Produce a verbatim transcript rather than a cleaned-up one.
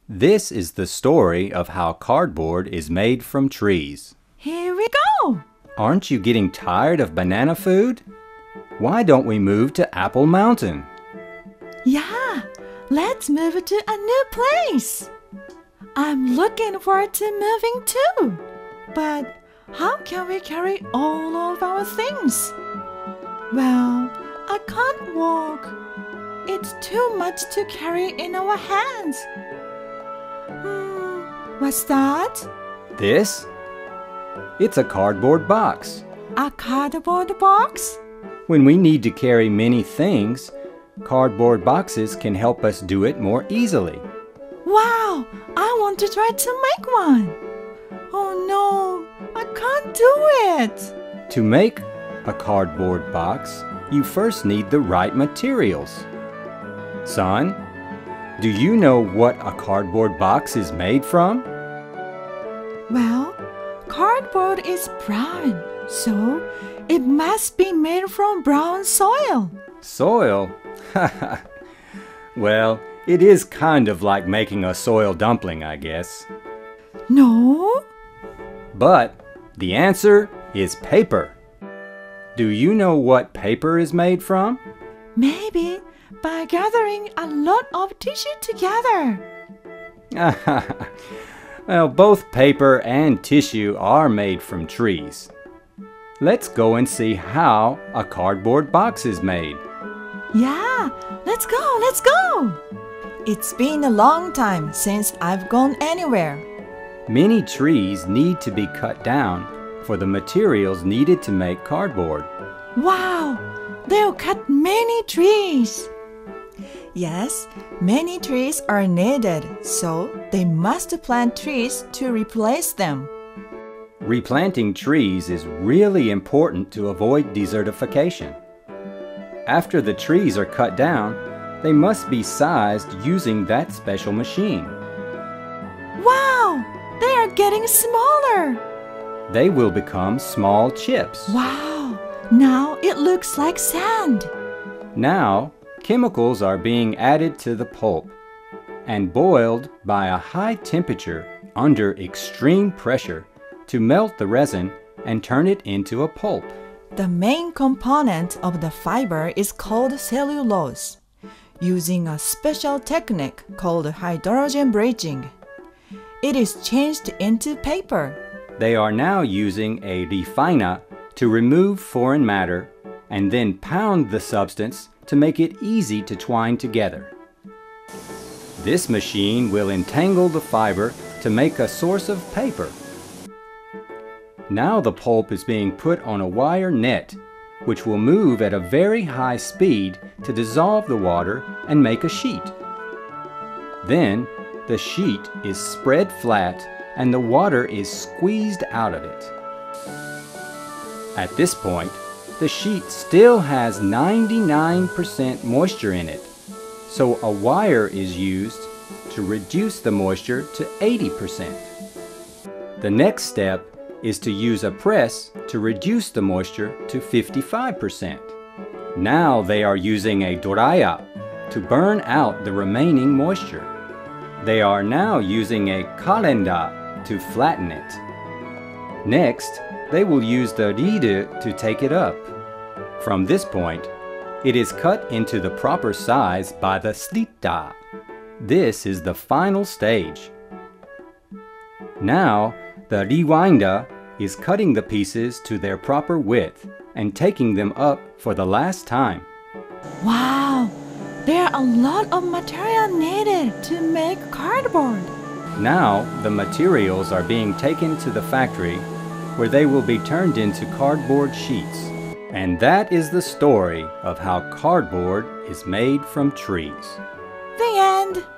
This is the story of how cardboard is made from trees. Here we go! Aren't you getting tired of banana food? Why don't we move to Apple Mountain? Yeah, let's move to a new place. I'm looking forward to moving too. But how can we carry all of our things? Well, I can't walk. It's too much to carry in our hands. Hmm, what's that? This? It's a cardboard box. A cardboard box? When we need to carry many things, cardboard boxes can help us do it more easily. Wow, I want to try to make one. Oh no, I can't do it. To make a cardboard box, you first need the right materials. Son, do you know what a cardboard box is made from? Well, cardboard is brown, so it must be made from brown soil. Soil? Well, it is kind of like making a soil dumpling, I guess. No? But the answer is paper. Do you know what paper is made from? Maybe by gathering a lot of tissue together. Well, both paper and tissue are made from trees. Let's go and see how a cardboard box is made. Yeah, let's go, let's go. It's been a long time since I've gone anywhere. Many trees need to be cut down for the materials needed to make cardboard. Wow, they'll cut many trees. Yes, many trees are needed, so they must plant trees to replace them. Replanting trees is really important to avoid desertification. After the trees are cut down, they must be sized using that special machine. Wow, they are getting smaller. They will become small chips. Wow, now it looks like sand. Now, chemicals are being added to the pulp and boiled by a high temperature under extreme pressure to melt the resin and turn it into a pulp. The main component of the fiber is called cellulose, using a special technique called hydrogen bridging. It is changed into paper. They are now using a refiner to remove foreign matter and then pound the substance to make it easy to twine together. This machine will entangle the fiber to make a source of paper. Now the pulp is being put on a wire net, which will move at a very high speed to dissolve the water and make a sheet. Then, the sheet is spread flat and the water is squeezed out of it. At this point, the sheet still has ninety-nine percent moisture in it, so a wire is used to reduce the moisture to eighty percent. The next step is to use a press to reduce the moisture to fifty-five percent. Now they are using a doraya to burn out the remaining moisture. They are now using a calenda to flatten it. Next, they will use the riru to take it up. From this point, it is cut into the proper size by the slita. This is the final stage. Now, the rewinder is cutting the pieces to their proper width and taking them up for the last time. Wow, there are a lot of material needed to make cardboard. Now, the materials are being taken to the factory where they will be turned into cardboard sheets. And that is the story of how cardboard is made from trees. The end.